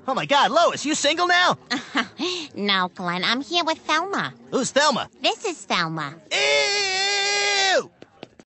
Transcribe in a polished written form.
Oh, my God, Lois, you single now? No, Glenn, I'm here with Thelma. Who's Thelma? This is Thelma. Ew!